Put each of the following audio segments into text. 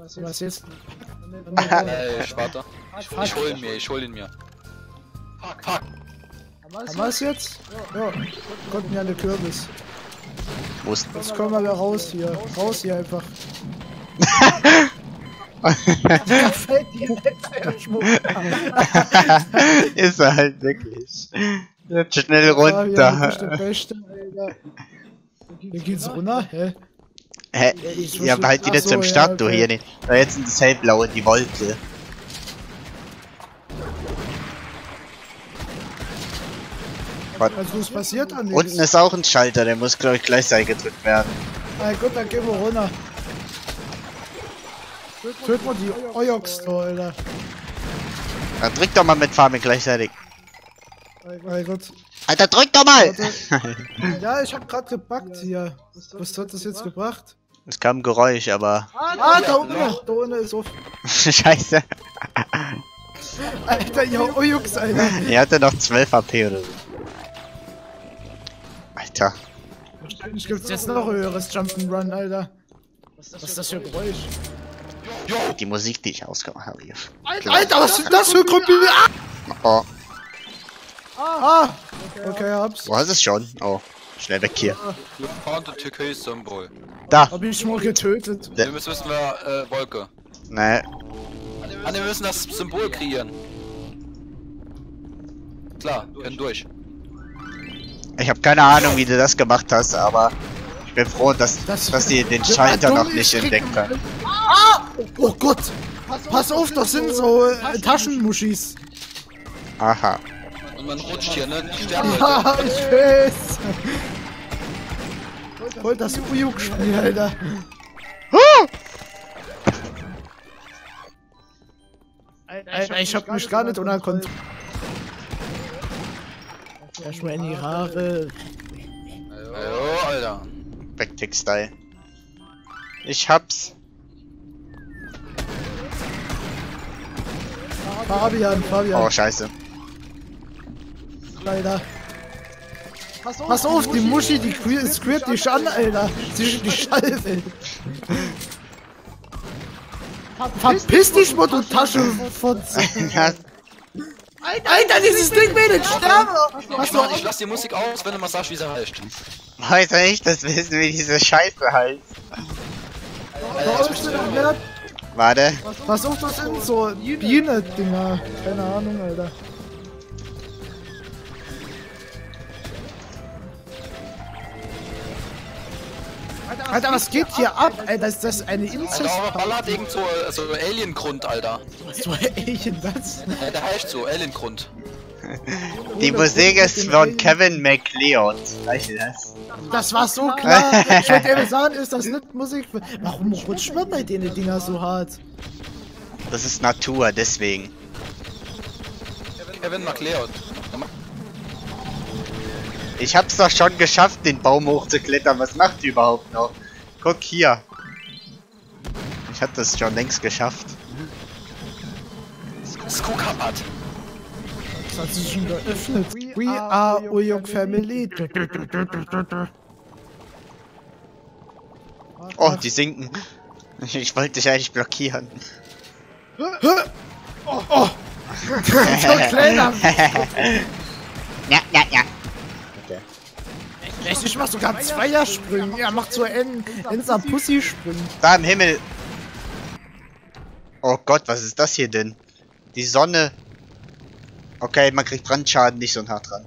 Was jetzt? Ich warte. Ich hol ihn mir. Fuck. Haben wir es jetzt? Ja, konnten ja eine Kürbis. Wo ist Jetzt kommen wir wieder raus hier. Raus hier einfach. Da fällt die letzte Schmuck. Ist er halt wirklich. Jetzt schnell Ja, runter. der Beste, Alter. Hier geht's runter? Hä? Hä? Ja, behalt wieder Ach so, zum ja, Start, du okay. hier nicht. Da jetzt in das hellblaue, die Wolke. Also was passiert an nichts. Unten ist auch ein Schalter, der muss glaube ich gleichzeitig gedrückt werden. Na gut, dann gehen wir runter. Töten wir die Oyoks da, Alter. Dann drück doch mal mit Farming gleichzeitig. Mein Gott. Alter, drück doch mal! Ja, ich hab grad gebackt hier. Was hat das jetzt gebracht? Es kam ein Geräusch, aber... Ah, da unten ist auf. Scheiße. Alter, ihr Oyoks, Alter. Er hatte noch 12 HP oder so. Alter. Wahrscheinlich gibt's jetzt noch höheres Jump'n'Run, Alter. Was ist das für ein Geräusch? Die Musik, die ich ausgemacht habe hier. Alter, was ist das für ein Kumpel? Oh, Ah! Okay, hab's. wo hast du es schon? Oh, schnell weg hier. Wir fahren das türkis Symbol. Da. Hab ich mal getötet. Wir müssen Wolke. Nee. Ah, wir müssen das Symbol kreieren. Klar, wir können durch. Ich habe keine Ahnung, wie du das gemacht hast, aber ich bin froh, dass sie den Schalter noch nicht entdeckt haben. Ah! Oh Gott! Pass auf, das sind so Taschenmuschis. Aha. Und man rutscht hier, ne? Die sterben Ja, ich weiß. Voll das Uyuk-Spiel, Alter. Alter, ich hab mich gar nicht unter Kontrolle. Erstmal in die Haare. Oh, Alter. Backtick-Style. Ich hab's. Fabian. Oh, scheiße. Alter. Pass auf, die Muschi, die squirt dich an, Alter. Zwischen die Scheibe. Verpiss dich mal, du Taschenfotze. Alter, dieses Ding will nicht sterben. Ich lass die Musik aus, wenn du mal sagst, wie sie heißt. Weiß ja nicht, das wissen, wie diese Scheiße heißt. Warte. Pass auf, das sind so Biene-Dinger. Keine Ahnung, Alter. Alter, was geht hier ab? Alter, ist das eine Inzest? Alter, aber ballert irgend so Alien-Grund, Alter. So Alien, was? Der heißt so, Alien-Grund. Die Musik ist von Kevin MacLeod. Weißt du das? Das war so klar. Ich wollte eben sagen, ist das nicht Musik? Warum rutscht man bei denen Dinger so hart? Das ist Natur, deswegen. Kevin MacLeod. Ich hab's doch schon geschafft, den Baum hochzuklettern. Was macht die überhaupt noch? Guck hier. Ich hab das schon längst geschafft. Skukabat. Das hat sich schon geöffnet. We are Uyuk Family. Oh, die sinken. Ich wollte dich eigentlich blockieren. Oh! So kleiner! Ja. Okay. Ich mach sogar Zweiersprünge. Er macht so Enser Pussy-Sprünge. Da im Himmel. Oh Gott, was ist das hier denn? Die Sonne. Okay, man kriegt Brandschaden, nicht so ein hart dran.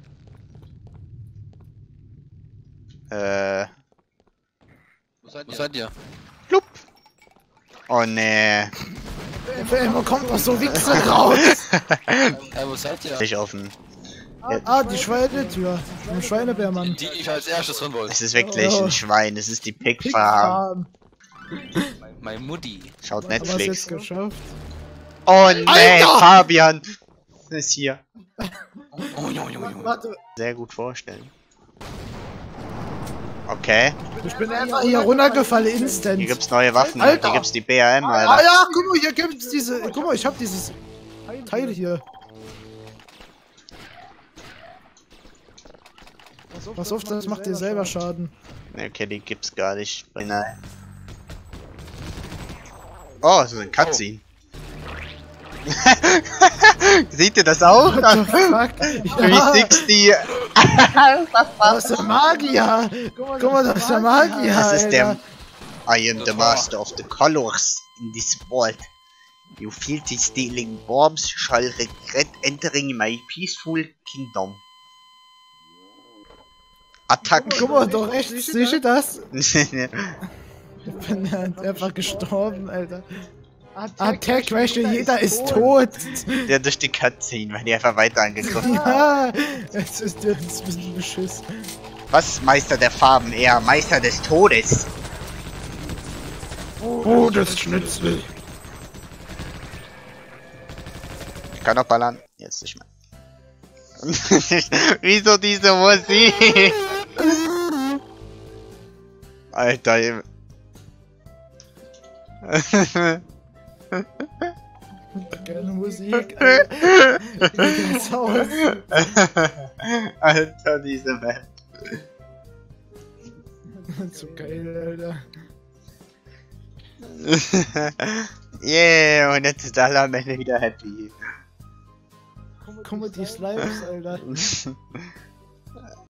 Wo seid ihr? Plupp. Oh nee. Immer kommt doch so Wichse raus. Wo seid ihr? Nicht offen. Ah, die Schweinetür. Vom Schweinebärmann. Die ich als erstes drin wollte. Es ist wirklich ein Schwein, es ist die Pigfarm. Mein Mutti. Schaut Aber es jetzt Netflix. geschafft. Oh nee, Alter! Fabian ist hier. Oh, Junge. Warte, Sehr gut vorstellen. Okay, ich bin einfach hier runtergefallen, instant. hier gibt's neue Waffen, Alter! hier gibt's die BRM, Ah Alter. ja, guck mal, hier gibt's diese. Guck mal, ich hab dieses Teil hier. Pass auf, das macht dir selber Schaden. Ne, okay, die gibt's gar nicht. Nein. Oh, so ein Cutscene. Seht ihr das auch? What the fuck? Ja, 360. das ist der Magier. Guck mal, das ist der Magier, Das ist der. Alter. I am the master of the colors in this world. You feel the stealing bombs shall regret entering my peaceful kingdom. Attack. Guck mal, doch echt sicher das? Ich bin einfach gestorben, Alter. Attack, weißt du, jeder ist tot. Der durch die Cutscene, weil die einfach weiter angegriffen haben. Ja, es ist ein bisschen beschiss. Was? Meister der Farben, eher Meister des Todes. Oh, das Schnitzel. Ich kann noch ballern. Jetzt nicht mehr. Wieso diese Musik? Alter. Geile Musik, Alter. Das Haus. Alter, diese Map. So geil, Alter. Yeah, und jetzt ist alle am Ende wieder happy. Guck mal, die Slimes, Alter.